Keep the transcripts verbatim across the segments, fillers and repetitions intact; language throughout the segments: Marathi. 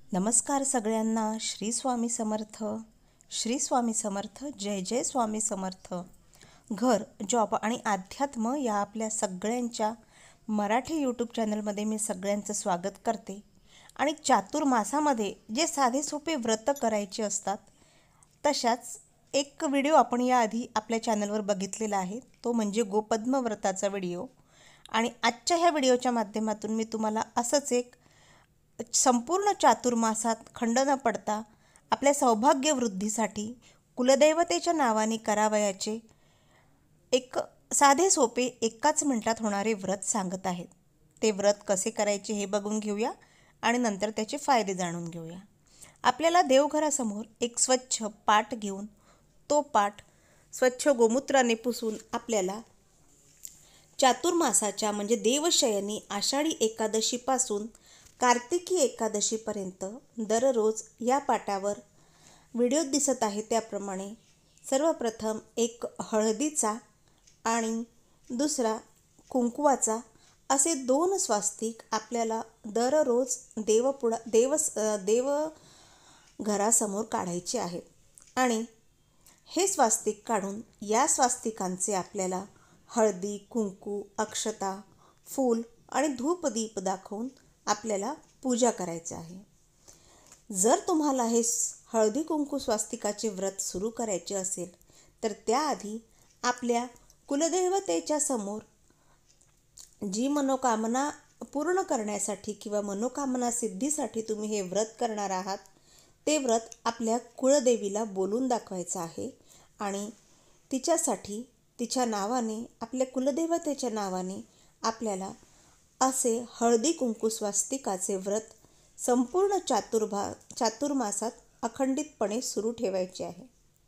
नमस्कार सगळ्यांना. श्री स्वामी समर्थ. श्री स्वामी समर्थ. जय जय स्वामी समर्थ. घर, जॉब आणि अध्यात्म या आपल्या सगळ्यांच्या मराठी यूट्यूब चॅनलमध्ये मी सगळ्यांचं स्वागत करते. आणि चातुर्मासामध्ये जे साधे सोपे व्रत करायचे असतात तशाच एक व्हिडिओ आपण याआधी आपल्या चॅनलवर बघितलेला आहे, तो म्हणजे गोपद्म व्रताचा व्हिडिओ. आणि आजच्या ह्या व्हिडिओच्या माध्यमातून मी तुम्हाला असंच एक संपूर्ण चातुर्मासात खंड न पडता आपल्या सौभाग्य वृद्धीसाठी कुलदैवतेच्या नावाने करावयाचे एक साधे सोपे एकाच मिनिटात होणारे व्रत सांगत आहेत. ते व्रत कसे करायचे हे बघून घेऊया आणि नंतर त्याचे फायदे जाणून घेऊया. आपल्याला देवघरासमोर एक स्वच्छ पाट घेऊन तो पाट स्वच्छ गोमूत्राने पुसून आपल्याला चातुर्मासाच्या म्हणजे देवशयनी आषाढी एकादशीपासून कार्तिकी एकादशीपर्यंत दररोज या पाटावर व्हिडिओत दिसत आहे त्याप्रमाणे सर्वप्रथम एक हळदीचा आणि दुसरा कुंकवाचा असे दोन स्वास्तिक आपल्याला दररोज देवपुढा देव देव घरासमोर काढायचे आहेत. आणि हे स्वास्तिक काढून या स्वास्तिकांचे आपल्याला हळदी, कुंकू, अक्षता, फूल आणि धूपदीप दाखवून आपल्याला पूजा करायची आहे. जर तुम्हाला हे हळदी कुंकू स्वास्तिकाचे व्रत सुरू करायचे असेल तर त्याआधी आपल्या कुलदैवतेच्या समोर जी मनोकामना पूर्ण करण्यासाठी किंवा मनोकामना सिद्धीसाठी तुम्ही हे व्रत करणार आहात ते व्रत आपल्या कुळदेवीला बोलून दाखवायचं आहे. आणि तिच्यासाठी तिच्या नावाने आपल्या कुलदेवतेच्या नावाने आपल्याला असे हळदी कुंकू स्वास्तिकाचे व्रत संपूर्ण चातुर्भा चातुर्मासात अखंडितपणे सुरू ठेवायचे आहे.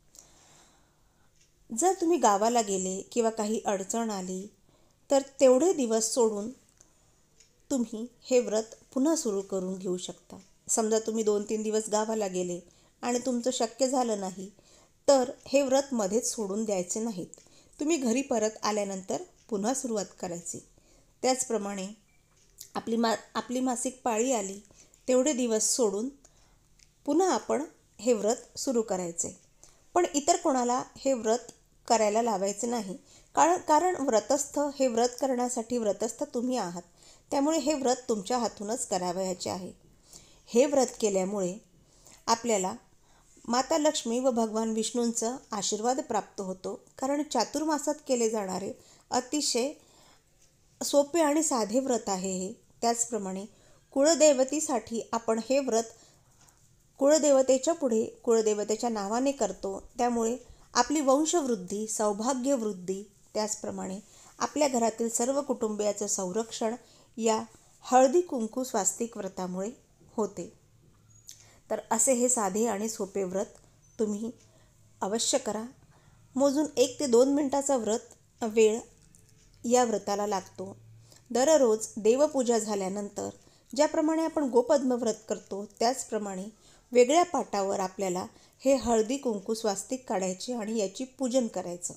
जर तुम्ही गावाला गेले किंवा काही अडचण आली तर तेवढे दिवस सोडून तुम्ही हे व्रत पुन्हा सुरू करून घेऊ शकता. समजा तुम्ही दोन तीन दिवस गावाला गेले आणि तुमचं शक्य झालं नाही तर हे व्रत मध्येच सोडून द्यायचे नाहीत. तुम्ही घरी परत आल्यानंतर पुन्हा सुरुवात करायची. त्याचप्रमाणे आपली मा आपली मासिक पाळी आली तेवढे दिवस सोडून पुन्हा आपण हे व्रत सुरू करायचे. पण इतर कोणाला हे व्रत करायला लावायचे नाही. कारण कारण व्रतस्थ हे व्रत करण्यासाठी व्रतस्थ तुम्ही आहात. त्यामुळे हे व्रत तुमच्या हातूनच करावयाचे आहे. हे व्रत केल्यामुळे आपल्याला माता लक्ष्मी व भगवान विष्णूंचा आशीर्वाद प्राप्त होतो. कारण चातुर्मासात केले जाणारे अतिशय सोपे आणि साधे व्रत आहे हे. त्याचप्रमाणे कुळदेवतेसाठी आपण हे व्रत कुळदेवतेच्या पुढे कुळदेवतेच्या नावाने करतो. त्यामुळे आपली वंशवृद्धी, सौभाग्यवृद्धी, त्याचप्रमाणे आपल्या घरातील सर्व कुटुंबियाचं संरक्षण या हळदी कुंकू स्वास्तिक व्रतामुळे होते. तर असे हे साधे आणि सोपे व्रत तुम्ही अवश्य करा. मोजून एक ते दोन मिनिटाचा व्रत वेळ या व्रताला लागतो. दररोज देवपूजा झाल्यानंतर ज्याप्रमाणे आपण गोपद्म व्रत करतो त्याचप्रमाणे वेगळ्या पाटावर आपल्याला हे हळदी कुंकू स्वास्तिक काढायचे आणि याची पूजन करायचं.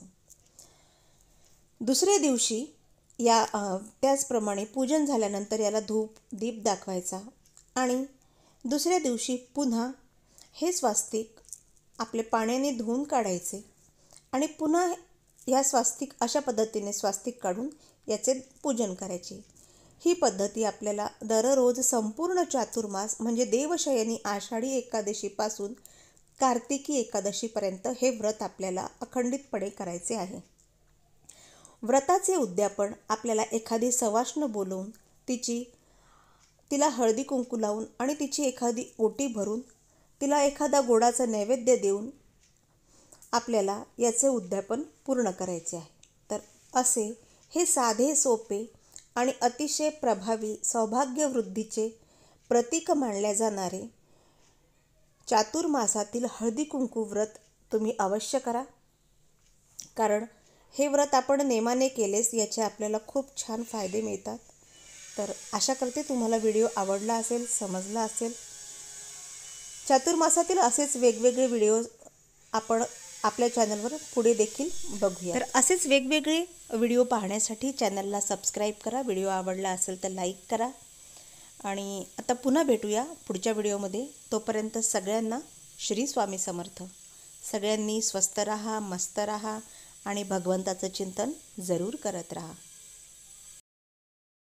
दुसऱ्या दिवशी या त्याचप्रमाणे पूजन झाल्यानंतर याला धूप दीप दाखवायचा. आणि दुसऱ्या दिवशी पुन्हा हे स्वास्तिक आपले पाण्याने धुवून काढायचे आणि पुन्हा या स्वास्तिक अशा पद्धतीने स्वास्तिक काढून याचे पूजन करायचे. ही पद्धती आपल्याला दररोज संपूर्ण चातुर्मास म्हणजे देवशयनी आषाढी एकादशीपासून कार्तिकी एकादशीपर्यंत हे व्रत आपल्याला अखंडितपणे करायचे आहे. व्रताचे उद्यापन आपल्याला एखादी सवाष्ण बोलवून तिची तिला हळदी कुंकू लावून आणि तिची एखादी ओटी भरून तिला एखादा गोडाचा नैवेद्य देऊन आपल्याला याचे उद्यापन पूर्ण करायचे आहे. तर असे हे साधे सोपे आणि अतिशय प्रभावी सौभाग्यवृद्धीचे प्रतीक मानले जाणारे चातुर्मासातील हळदी कुंकू व्रत तुम्ही अवश्य करा. कारण हे व्रत आपण नेमाने केलेस याचे आपल्याला खूप छान फायदे मिळतात. तर आशा करते तुम्हाला व्हिडिओ आवडला असेल, समजला असेल. चातुर्मासातील असेच वेगवेगळे व्हिडिओ आपण आपल्या चॅनलवर पुढे देखील बघूया. तर असेच वेगवेगळे व्हिडिओ पाहण्यासाठी चॅनलला सबस्क्राईब करा. व्हिडिओ आवडला असेल तर लाईक करा आणि आता पुन्हा भेटूया पुढच्या व्हिडिओमध्ये. तोपर्यंत सगळ्यांना श्री स्वामी समर्थ. सगळ्यांनी स्वस्थ राहा, मस्त राहा आणि भगवंताचं चिंतन जरूर करत राहा.